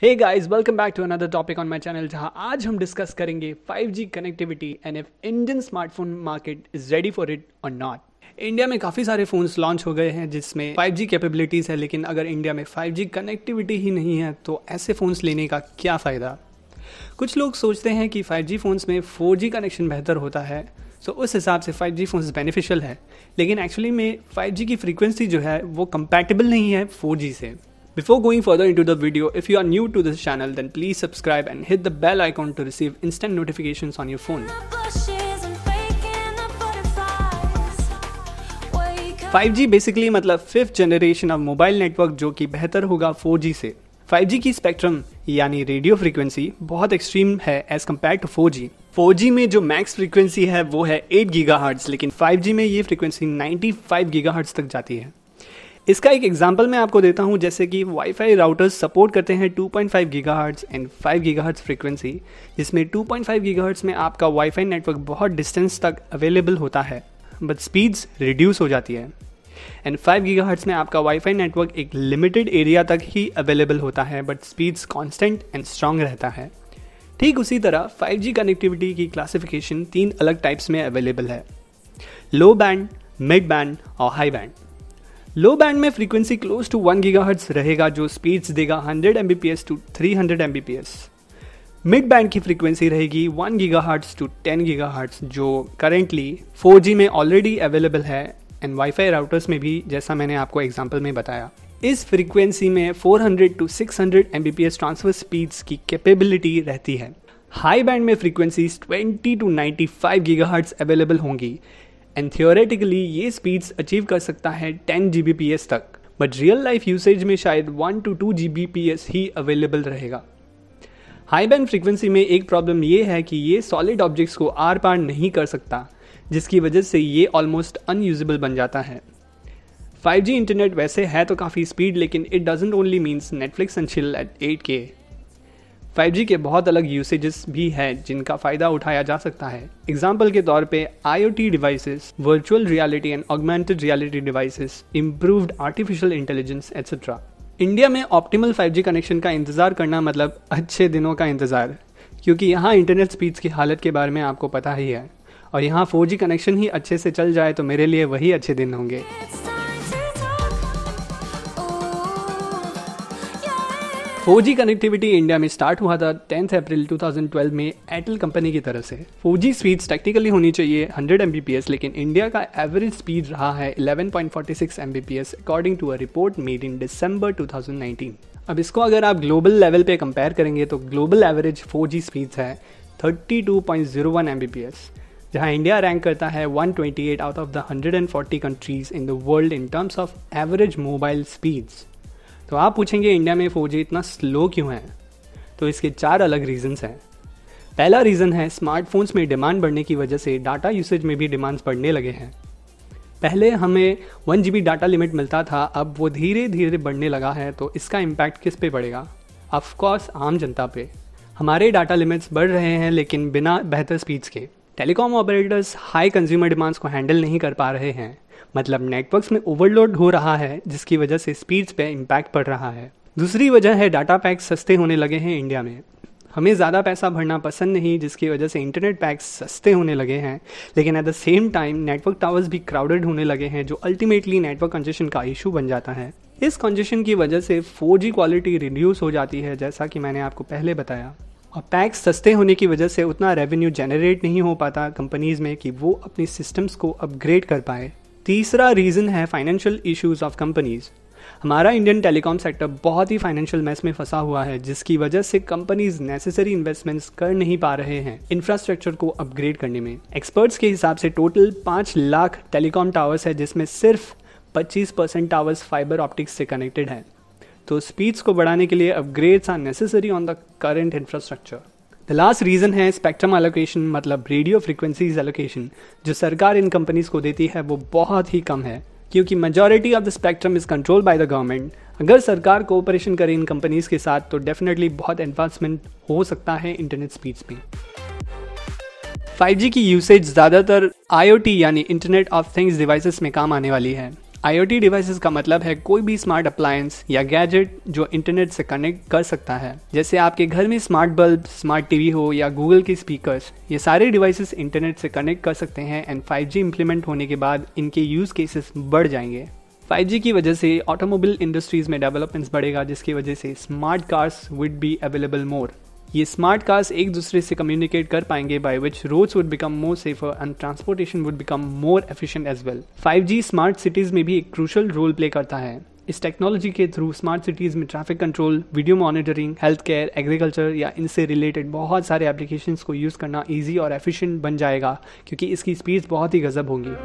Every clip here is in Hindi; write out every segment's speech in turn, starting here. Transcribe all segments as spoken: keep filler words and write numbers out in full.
Hey guys, welcome back to another topic on my channel, जहां आज हम डिस्कस करेंगे five G connectivity and if Indian smartphone market is ready for it और नॉट। इंडिया में काफ़ी सारे फ़ोन्स लॉन्च हो गए हैं जिसमें फाइव जी कैपेबिलिटीज़ है, लेकिन अगर इंडिया में फाइव जी कनेक्टिविटी ही नहीं है तो ऐसे फ़ोन्स लेने का क्या फ़ायदा। कुछ लोग सोचते हैं कि फाइव जी फ़ोन्स में फोर जी कनेक्शन बेहतर होता है, सो उस हिसाब से फाइव जी फ़ोन्स बेनिफिशियल है, लेकिन एक्चुअली में फाइव जी की फ्रीक्वेंसी जो है वो कंपैटिबल नहीं है फोर जी से। Before going further into the video, if you are new to this channel, then please subscribe and hit the bell icon to receive instant notifications on your phone. Five G basically मतलब fifth generation of mobile network जो कि बेहतर होगा फोर जी से। फाइव जी की स्पेक्ट्रम यानी रेडियो फ्रीक्वेंसी बहुत एक्सट्रीम है as compare to four G. Four G में जो मैक्स फ्रीक्वेंसी है वो है एट गीगाहर्ट्ज़, लेकिन फाइव जी में ये फ्रीक्वेंसी नाइंटी फाइव गीगाहर्ट्ज़ तक जाती है। इसका एक एग्जांपल मैं आपको देता हूं, जैसे कि वाईफाई राउटर्स सपोर्ट करते हैं two point five gigahertz and five gigahertz frequency, जिसमें टू पॉइंट फाइव गीगाहर्ट्ज़ में आपका वाईफाई नेटवर्क बहुत डिस्टेंस तक अवेलेबल होता है बट स्पीड्स रिड्यूस हो जाती है, एंड फाइव गीगाहर्ट्ज़ में आपका वाईफाई नेटवर्क एक लिमिटेड एरिया तक ही अवेलेबल होता है but speeds constant and strong रहता है। ठीक उसी तरह फाइव जी कनेक्टिविटी की क्लासिफिकेशन तीन अलग टाइप्स में अवेलेबल है: लो बैंड, मिड बैंड और हाई बैंड। लो बैंड में frequency close to one gigahertz रहेगा जो स्पीड्स देगा hundred M B P S to three hundred M B P S. Mid band की फ्रीक्वेंसी रहेगी one gigahertz to ten gigahertz जो करेंटली फोर जी में ऑलरेडी अवेलेबल है एंड वाईफाई राउटर्स में भी, जैसा मैंने आपको एग्जांपल में बताया। इस फ्रीक्वेंसी में four hundred to six hundred M B P S transfer speeds की कैपेबिलिटी रहती है। हाई बैंड में frequencies twenty to ninety five gigahertz available होंगी एंड थियोरेटिकली ये स्पीड्स अचीव कर सकता है ten G B P S तक, बट रियल लाइफ यूसेज में शायद one to two G B P S ही अवेलेबल रहेगा। हाई बैंड फ्रीक्वेंसी में एक प्रॉब्लम ये है कि ये सॉलिड ऑब्जेक्ट्स को आर पार नहीं कर सकता, जिसकी वजह से ये ऑलमोस्ट अनयूजेबल बन जाता है। फाइव जी इंटरनेट वैसे है तो काफ़ी स्पीड, लेकिन it doesn't only means Netflix and chill at eight K. Five G के बहुत अलग यूसेजेस भी हैं जिनका फ़ायदा उठाया जा सकता है। एग्जाम्पल के तौर पे I O T devices, virtual reality and augmented reality devices, improved artificial intelligence etcetera. India में ऑप्टिमल फाइव जी कनेक्शन का इंतज़ार करना मतलब अच्छे दिनों का इंतज़ार, क्योंकि यहाँ इंटरनेट स्पीड्स की हालत के बारे में आपको पता ही है, और यहाँ फोर जी कनेक्शन ही अच्छे से चल जाए तो मेरे लिए वही अच्छे दिन होंगे। फोर जी कनेक्टिविटी इंडिया में स्टार्ट हुआ था tenth April two thousand twelve में एयरटेल कंपनी की तरफ से। फोर जी स्पीड्स टेक्निकली होनी चाहिए hundred M B P S, लेकिन इंडिया का एवरेज स्पीड रहा है eleven point four six M B P S according to a report made in December two thousand nineteen. अब इसको अगर आप ग्लोबल लेवल पे कंपेयर करेंगे तो global average four G speeds है thirty two point zero one M B P S, जहाँ इंडिया रैंक करता है one twenty eight out of the hundred forty countries in the world in terms of average mobile speeds. तो आप पूछेंगे इंडिया में फोर जी इतना स्लो क्यों है, तो इसके चार अलग रीजंस हैं। पहला रीज़न है स्मार्टफोन्स में डिमांड बढ़ने की वजह से डाटा यूसेज में भी डिमांड्स बढ़ने लगे हैं। पहले हमें one G B data limit मिलता था, अब वो धीरे धीरे बढ़ने लगा है, तो इसका इम्पैक्ट किस पे पड़ेगा? ऑफकोर्स आम जनता पे। हमारे डाटा लिमिट्स बढ़ रहे हैं लेकिन बिना बेहतर स्पीड्स के। Telecom operators high consumer demands को हैंडल नहीं कर पा रहे हैं, मतलब नेटवर्क्स में ओवरलोड हो रहा है जिसकी वजह से स्पीड्स पे इम्पैक्ट पड़ रहा है। दूसरी वजह है डाटा पैक्स सस्ते होने लगे हैं इंडिया में। हमें ज़्यादा पैसा भरना पसंद नहीं, जिसकी वजह से इंटरनेट पैक्स सस्ते होने लगे हैं, लेकिन at the same time network towers भी क्राउडेड होने लगे हैं, जो अल्टीमेटली नेटवर्क कंजेशन का इशू बन जाता है। इस कंजेशन की वजह से फोर जी क्वालिटी रिड्यूस हो जाती है, जैसा कि मैंने आपको पहले बताया, और पैक्स सस्ते होने की वजह से उतना रेवेन्यू जनरेट नहीं हो पाता कंपनीज में कि वो अपनी सिस्टम्स को अपग्रेड कर पाए। तीसरा रीज़न है फाइनेंशियल इश्यूज ऑफ कंपनीज। हमारा इंडियन टेलीकॉम सेक्टर बहुत ही फाइनेंशियल मेस में फंसा हुआ है, जिसकी वजह से कंपनीज नेसेसरी इन्वेस्टमेंट्स कर नहीं पा रहे हैं इंफ्रास्ट्रक्चर को अपग्रेड करने में। एक्सपर्ट्स के हिसाब से टोटल पाँच लाख टेलीकॉम टावर्स है, जिसमें सिर्फ पच्चीस परसेंट टावर्स फाइबर ऑप्टिक्स से कनेक्टेड है। तो स्पीड्स को बढ़ाने के लिए upgrades are necessary on the current infrastructure. The last reason है स्पेक्ट्रम एलोकेशन, मतलब रेडियो फ्रीक्वेंसीज एलोकेशन जो सरकार इन कंपनीज को देती है वो बहुत ही कम है, क्योंकि majority of the spectrum is control by the government. अगर सरकार कोऑपरेशन करे इन कंपनीज के साथ तो डेफिनेटली बहुत एडवांसमेंट हो सकता है इंटरनेट स्पीड्स में। फाइव जी की यूसेज ज़्यादातर आई ओ टी यानी इंटरनेट ऑफ थिंग्स डिवाइसेस में काम आने वाली है। आईओटी डिवाइसेस का मतलब है कोई भी स्मार्ट अप्लायंस या गैजेट जो इंटरनेट से कनेक्ट कर सकता है। जैसे आपके घर में स्मार्ट बल्ब, स्मार्ट टीवी हो या गूगल के स्पीकर्स, ये सारे डिवाइसेस इंटरनेट से कनेक्ट कर सकते हैं एंड फाइव जी इम्प्लीमेंट होने के बाद इनके यूज़ केसेस बढ़ जाएंगे। फाइव जी की वजह से ऑटोमोबाइल इंडस्ट्रीज में डेवलपमेंट्स बढ़ेगा, जिसकी वजह से smart cars would be available more. ये स्मार्ट कार्स एक दूसरे से कम्युनिकेट कर पाएंगे, by which roads would become more safer and transportation would become more efficient as well. Five G smart cities में भी एक क्रूशल रोल प्ले करता है। इस टेक्नोलॉजी के थ्रू स्मार्ट सिटीज में traffic control, video monitoring, health care, agriculture या इनसे रिलेटेड बहुत सारे एप्लीकेशंस को यूज़ करना ईजी और एफिशिएंट बन जाएगा, क्योंकि इसकी स्पीड्स बहुत ही गजब होंगी।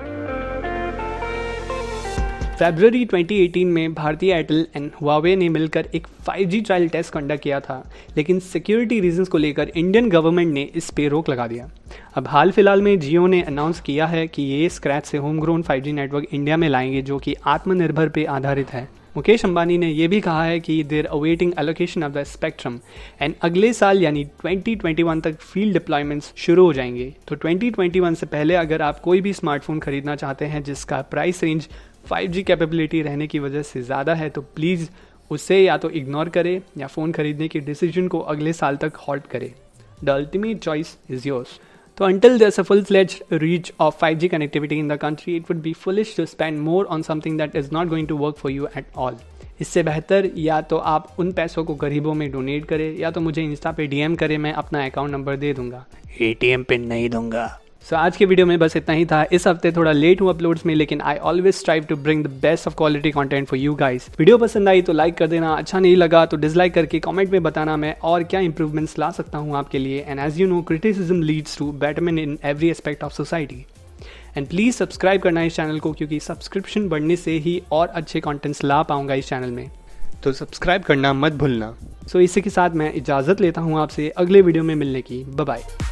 फरवरी ट्वेंटी एटीन में भारतीय एयरटेल एंड हुआवे ने मिलकर एक five G trial test conduct किया था, लेकिन सिक्योरिटी रीजंस को लेकर इंडियन गवर्नमेंट ने इस पे रोक लगा दिया। अब हाल फिलहाल में जियो ने अनाउंस किया है कि ये स्क्रैच से home grown five G network India में लाएंगे, जो कि आत्मनिर्भर पे आधारित है। मुकेश अंबानी ने यह भी कहा है कि there awaiting allocation of the spectrum and अगले साल यानी ट्वेंटी ट्वेंटी वन तक फील्ड डिप्लॉयमेंट्स शुरू हो जाएंगे। तो ट्वेंटी ट्वेंटी वन से पहले अगर आप कोई भी स्मार्टफोन खरीदना चाहते हैं जिसका price range five G capability रहने की वजह से ज़्यादा है, तो प्लीज़ उसे या तो इग्नोर करें या फ़ोन खरीदने के डिसीजन को अगले साल तक हॉल्ट करें। The ultimate choice is yours. So until there's a full-fledged reach of five G connectivity in the country, it would be foolish to spend more on something that is not going to work for you at all. इससे बेहतर या तो आप उन पैसों को गरीबों में डोनेट करें या तो मुझे इंस्टा पे डीएम करें, मैं अपना अकाउंट नंबर दे दूंगा, एटीएम पिन नहीं दूंगा। सो so, आज के वीडियो में बस इतना ही था। इस हफ्ते थोड़ा लेट हूँ अपलोड्स में, लेकिन I always strive to bring the best of quality content for you guys. Video पसंद आई तो लाइक कर देना, अच्छा नहीं लगा तो डिसलाइक करके कमेंट में बताना मैं और क्या इंप्रूवमेंट्स ला सकता हूँ आपके लिए। And as you know, criticism leads to betterment in every aspect of society. And please subscribe करना इस चैनल को, क्योंकि सब्सक्रिप्शन बढ़ने से ही और अच्छे कॉन्टेंट्स ला पाऊंगा इस चैनल में, तो सब्सक्राइब करना मत भूलना। सो so, इसी के साथ मैं इजाज़त लेता हूँ आपसे अगले वीडियो में मिलने की। Bye bye.